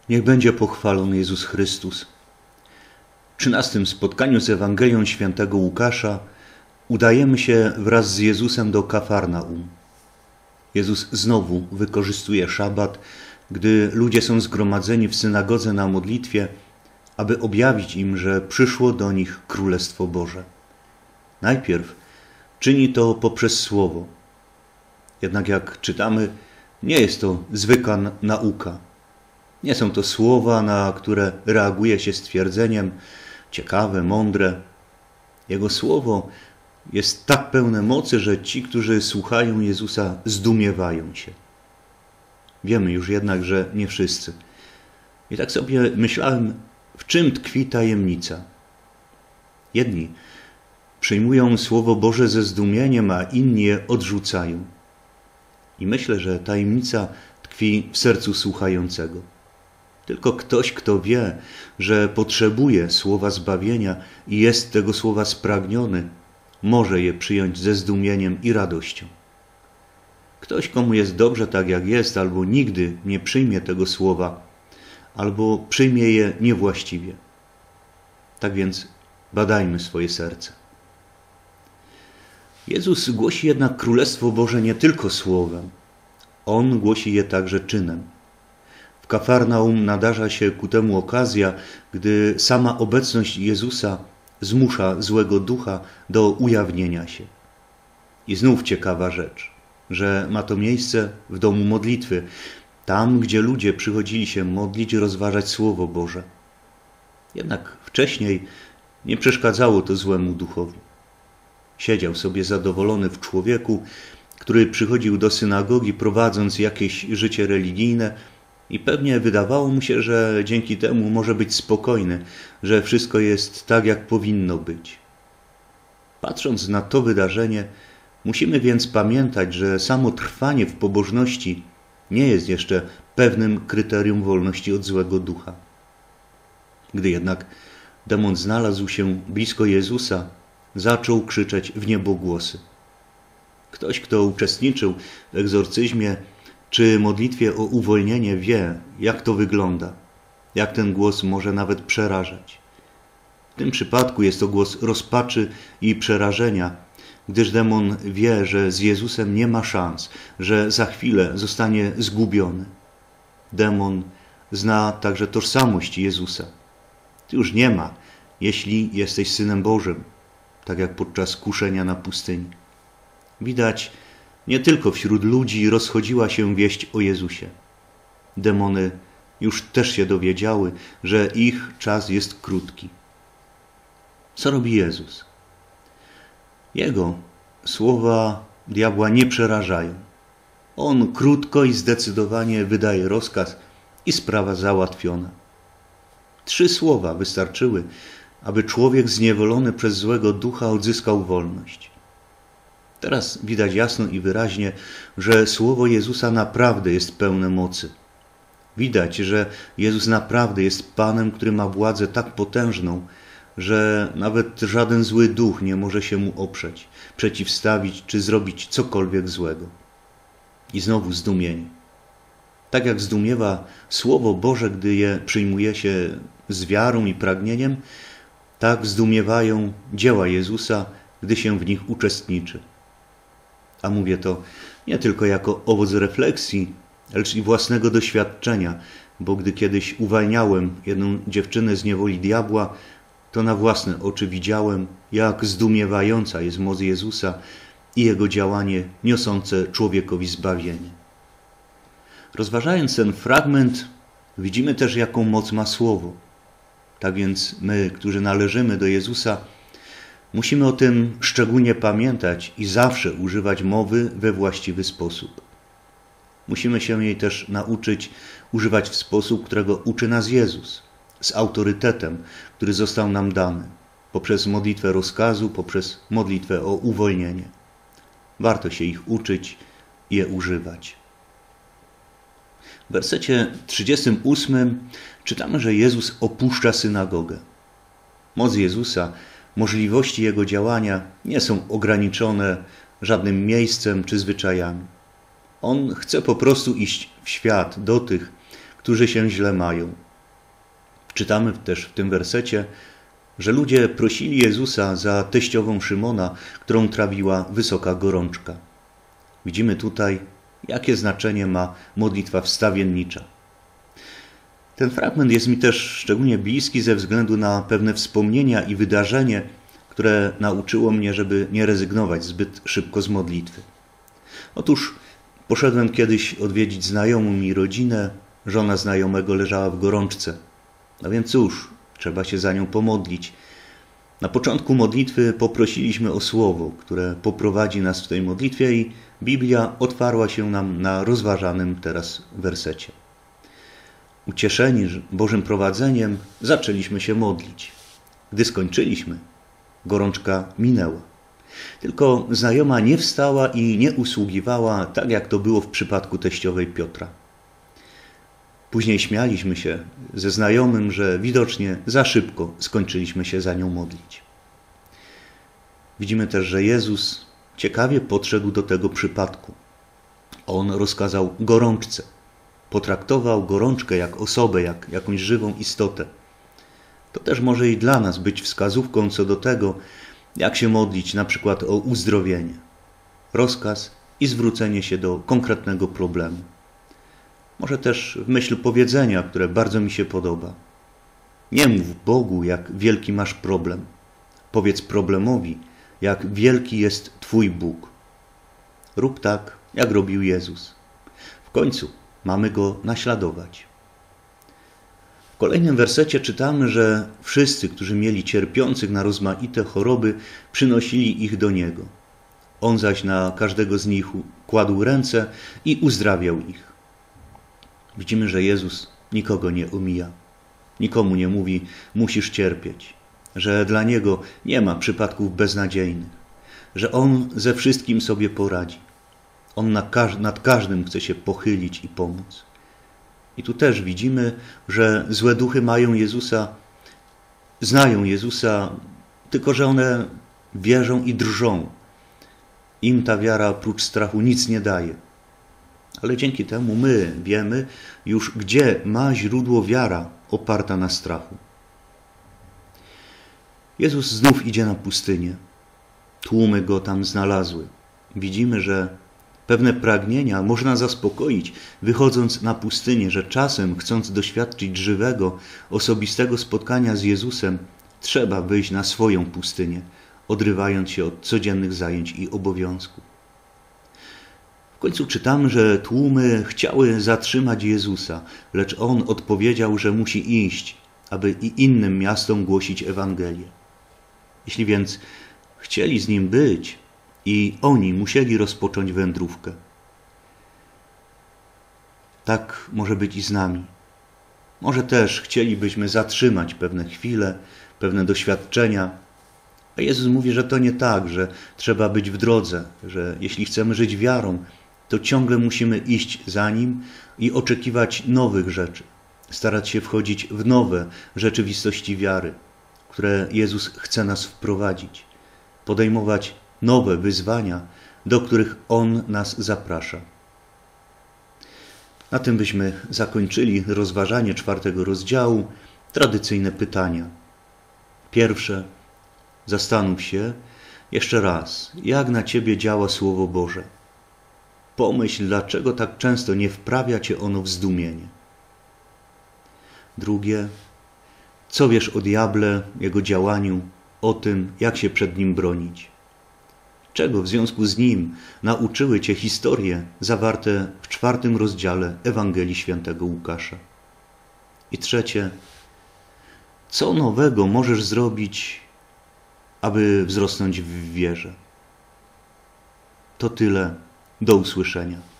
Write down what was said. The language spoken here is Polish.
Niech będzie pochwalony Jezus Chrystus. W 13. spotkaniu z Ewangelią świętego Łukasza udajemy się wraz z Jezusem do Kafarnaum. Jezus znowu wykorzystuje szabat, gdy ludzie są zgromadzeni w synagodze na modlitwie, aby objawić im, że przyszło do nich Królestwo Boże. Najpierw czyni to poprzez słowo. Jednak jak czytamy, nie jest to zwykła nauka. Nie są to słowa, na które reaguje się stwierdzeniem ciekawe, mądre. Jego słowo jest tak pełne mocy, że ci, którzy słuchają Jezusa, zdumiewają się. Wiemy już jednak, że nie wszyscy. I tak sobie myślałem, w czym tkwi tajemnica. Jedni przyjmują Słowo Boże ze zdumieniem, a inni je odrzucają. I myślę, że tajemnica tkwi w sercu słuchającego. Tylko ktoś, kto wie, że potrzebuje słowa zbawienia i jest tego słowa spragniony, może je przyjąć ze zdumieniem i radością. Ktoś, komu jest dobrze tak jak jest, albo nigdy nie przyjmie tego słowa, albo przyjmie je niewłaściwie. Tak więc badajmy swoje serce. Jezus głosi jednak Królestwo Boże nie tylko słowem. On głosi je także czynem. W Kafarnaum nadarza się ku temu okazja, gdy sama obecność Jezusa zmusza złego ducha do ujawnienia się. I znów ciekawa rzecz, że ma to miejsce w domu modlitwy, tam, gdzie ludzie przychodzili się modlić i rozważać Słowo Boże. Jednak wcześniej nie przeszkadzało to złemu duchowi. Siedział sobie zadowolony w człowieku, który przychodził do synagogi prowadząc jakieś życie religijne i pewnie wydawało mu się, że dzięki temu może być spokojny, że wszystko jest tak, jak powinno być. Patrząc na to wydarzenie, musimy więc pamiętać, że samo trwanie w pobożności nie jest jeszcze pewnym kryterium wolności od złego ducha. Gdy jednak demon znalazł się blisko Jezusa, zaczął krzyczeć w niebogłosy. Ktoś, kto uczestniczył w egzorcyzmie czy modlitwie o uwolnienie, wie, jak to wygląda, jak ten głos może nawet przerażać. W tym przypadku jest to głos rozpaczy i przerażenia, gdyż demon wie, że z Jezusem nie ma szans, że za chwilę zostanie zgubiony. Demon zna także tożsamość Jezusa. Ty już nie ma, jeśli jesteś Synem Bożym, tak jak podczas kuszenia na pustyni. Widać, nie tylko wśród ludzi rozchodziła się wieść o Jezusie. Demony już też się dowiedziały, że ich czas jest krótki. Co robi Jezus? Jego słowa diabła nie przerażają. On krótko i zdecydowanie wydaje rozkaz i sprawa załatwiona. 3 słowa wystarczyły, aby człowiek zniewolony przez złego ducha odzyskał wolność. Teraz widać jasno i wyraźnie, że słowo Jezusa naprawdę jest pełne mocy. Widać, że Jezus naprawdę jest Panem, który ma władzę tak potężną, że nawet żaden zły duch nie może się mu oprzeć, przeciwstawić czy zrobić cokolwiek złego. I znowu zdumienie. Tak jak zdumiewa Słowo Boże, gdy je przyjmuje się z wiarą i pragnieniem, tak zdumiewają dzieła Jezusa, gdy się w nich uczestniczy. A mówię to nie tylko jako owoc refleksji, lecz i własnego doświadczenia, bo gdy kiedyś uwalniałem jedną dziewczynę z niewoli diabła, to na własne oczy widziałem, jak zdumiewająca jest moc Jezusa i Jego działanie niosące człowiekowi zbawienie. Rozważając ten fragment, widzimy też, jaką moc ma Słowo. Tak więc my, którzy należymy do Jezusa, musimy o tym szczególnie pamiętać i zawsze używać mowy we właściwy sposób. Musimy się jej też nauczyć używać w sposób, którego uczy nas Jezus, z autorytetem, który został nam dany, poprzez modlitwę rozkazu, poprzez modlitwę o uwolnienie. Warto się ich uczyć i je używać. W wersecie 38 czytamy, że Jezus opuszcza synagogę. Moc Jezusa, możliwości Jego działania nie są ograniczone żadnym miejscem czy zwyczajami. On chce po prostu iść w świat do tych, którzy się źle mają. Czytamy też w tym wersecie, że ludzie prosili Jezusa za teściową Szymona, którą trawiła wysoka gorączka. Widzimy tutaj, jakie znaczenie ma modlitwa wstawiennicza. Ten fragment jest mi też szczególnie bliski ze względu na pewne wspomnienia i wydarzenie, które nauczyło mnie, żeby nie rezygnować zbyt szybko z modlitwy. Otóż poszedłem kiedyś odwiedzić znajomą mi rodzinę, żona znajomego leżała w gorączce. No więc cóż, trzeba się za nią pomodlić. Na początku modlitwy poprosiliśmy o słowo, które poprowadzi nas w tej modlitwie i Biblia otwarła się nam na rozważanym teraz wersecie. Ucieszeni Bożym prowadzeniem zaczęliśmy się modlić. Gdy skończyliśmy, gorączka minęła. Tylko znajoma nie wstała i nie usługiwała, tak jak to było w przypadku teściowej Piotra. Później śmialiśmy się ze znajomym, że widocznie za szybko skończyliśmy się za nią modlić. Widzimy też, że Jezus ciekawie podszedł do tego przypadku. On rozkazał gorączce. Potraktował gorączkę jak osobę, jak jakąś żywą istotę. To też może i dla nas być wskazówką co do tego, jak się modlić na przykład o uzdrowienie. Rozkaz i zwrócenie się do konkretnego problemu. Może też w myśl powiedzenia, które bardzo mi się podoba. Nie mów Bogu, jak wielki masz problem. Powiedz problemowi, jak wielki jest Twój Bóg. Rób tak, jak robił Jezus. W końcu mamy Go naśladować. W kolejnym wersecie czytamy, że wszyscy, którzy mieli cierpiących na rozmaite choroby, przynosili ich do Niego. On zaś na każdego z nich kładł ręce i uzdrawiał ich. Widzimy, że Jezus nikogo nie omija. Nikomu nie mówi, musisz cierpieć. Że dla Niego nie ma przypadków beznadziejnych. Że On ze wszystkim sobie poradzi. On nad każdym chce się pochylić i pomóc. I tu też widzimy, że złe duchy znają Jezusa, tylko że one wierzą i drżą. Im ta wiara prócz strachu nic nie daje. Ale dzięki temu my wiemy już, gdzie ma źródło wiara oparta na strachu. Jezus znów idzie na pustynię. Tłumy Go tam znalazły. Widzimy, że pewne pragnienia można zaspokoić, wychodząc na pustynię, że czasem, chcąc doświadczyć żywego, osobistego spotkania z Jezusem, trzeba wyjść na swoją pustynię, odrywając się od codziennych zajęć i obowiązków. W końcu czytamy, że tłumy chciały zatrzymać Jezusa, lecz On odpowiedział, że musi iść, aby i innym miastom głosić Ewangelię. Jeśli więc chcieli z Nim być, i oni musieli rozpocząć wędrówkę. Tak może być i z nami. Może też chcielibyśmy zatrzymać pewne chwile, pewne doświadczenia, a Jezus mówi, że to nie tak, że trzeba być w drodze, że jeśli chcemy żyć wiarą, to ciągle musimy iść za Nim i oczekiwać nowych rzeczy, starać się wchodzić w nowe rzeczywistości wiary, w które Jezus chce nas wprowadzić, podejmować nowe wyzwania, do których On nas zaprasza. Na tym byśmy zakończyli rozważanie 4 rozdziału. Tradycyjne pytania. Pierwsze. Zastanów się jeszcze raz, jak na Ciebie działa Słowo Boże. Pomyśl, dlaczego tak często nie wprawia Cię ono w zdumienie. Drugie. Co wiesz o diable, jego działaniu, o tym, jak się przed nim bronić? Czego w związku z nim nauczyły Cię historie zawarte w 4 rozdziale Ewangelii Świętego Łukasza? I trzecie, co nowego możesz zrobić, aby wzrosnąć w wierze? To tyle. Do usłyszenia.